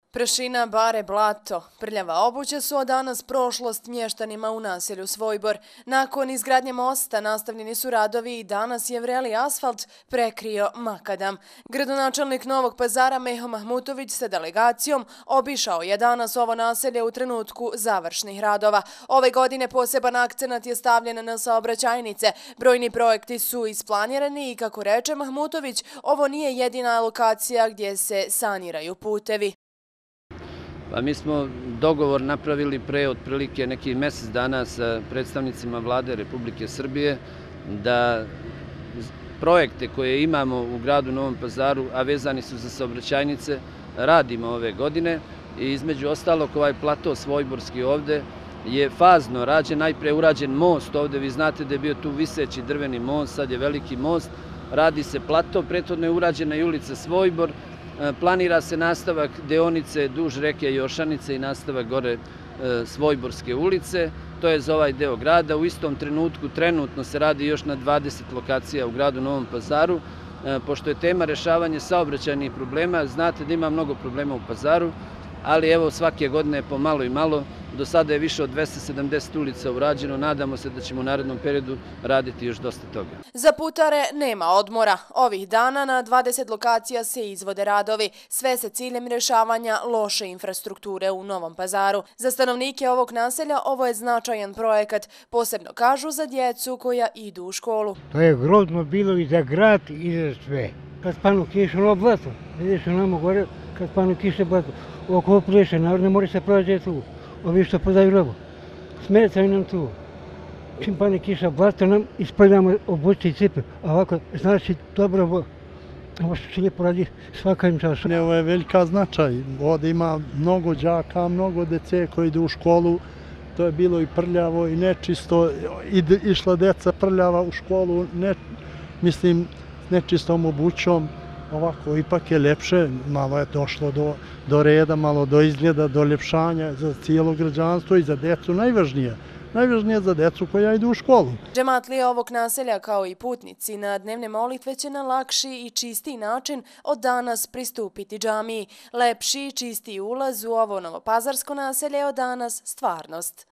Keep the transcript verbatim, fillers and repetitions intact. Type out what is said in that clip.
Prašina, bare, blato, prljava obuća su od danas prošlost mještanima u naselju Svojbor. Nakon izgradnje mosta nastavljeni su radovi i danas je vreli asfalt prekrio makadam. Gradonačelnik Novog Pazara Meho Mahmutović sa delegacijom obišao je danas ovo naselje u trenutku završnih radova. Ove godine poseban akcenat je stavljen na saobraćajnice. Brojni projekti su isplanirani i, kako reče Mahmutović, ovo nije jedina lokacija gdje se saniraju putevi. Pa mi smo dogovor napravili pre otprilike nekih mjesec dana sa predstavnicima Vlade Republike Srbije da projekte koje imamo u gradu Novom Pazaru, a vezani su za saobraćajnice, radimo ove godine i između ostalog ovaj plato Svojborski ovde je fazno rađen, najpre urađen most ovde, vi znate da je bio tu viseći drveni most, sad je veliki most, radi se plato, prethodno je urađena i ulica Svojbor. Planira se nastavak deonice duž reke Jošanice i nastavak gore Svojborske ulice. To je za ovaj deo grada. U istom trenutku trenutno se radi još na dvadeset lokacija u gradu Novom Pazaru. Pošto je tema rešavanje saobraćajnih problema, znate da ima mnogo problema u Pazaru, ali evo svake godine po malo i malo. Do sada je više od dvesta sedamdeset ulica urađeno. Nadamo se da ćemo u narednom periodu raditi još dosta toga. Za putare nema odmora. Ovih dana na dvadeset lokacija se izvode radovi, sve sa ciljem rješavanja loše infrastrukture u Novom Pazaru. Za stanovnike ovog naselja ovo je značajan projekat, posebno kažu za djecu koja idu u školu. To je grozno bilo i za grad i za sve. Kad spanu kiše, ono blato, vidiš onamo gore, kad spanu kiše blato, oko pleše, narod ne može se prođe tu. Ovi što prodaju robu, smetaju nam tu. Čim pane kiša, blato nam ispravljamo obuće i cipe. A ovako, znači, dobro, ovo što se lijepo radi svaka im času. Ovo je velika značaj. Ovdje ima mnogo đaka, mnogo dece koji idu u školu. To je bilo i prljavo i nečisto. Išla deca prljava u školu, ne, mislim, nečistom obućom. Ovako, ipak je ljepše, malo je došlo do, do reda, malo do izgleda, do ljepšanja za cijelo građanstvo i za decu najvažnije. Najvažnije za decu koja idu u školu. Džematlije ovog naselja kao i putnici na dnevne molitve će na lakši i čistiji način od danas pristupiti džamiji. Lepši i čistiji ulaz u ovo novopazarsko naselje je od danas stvarnost.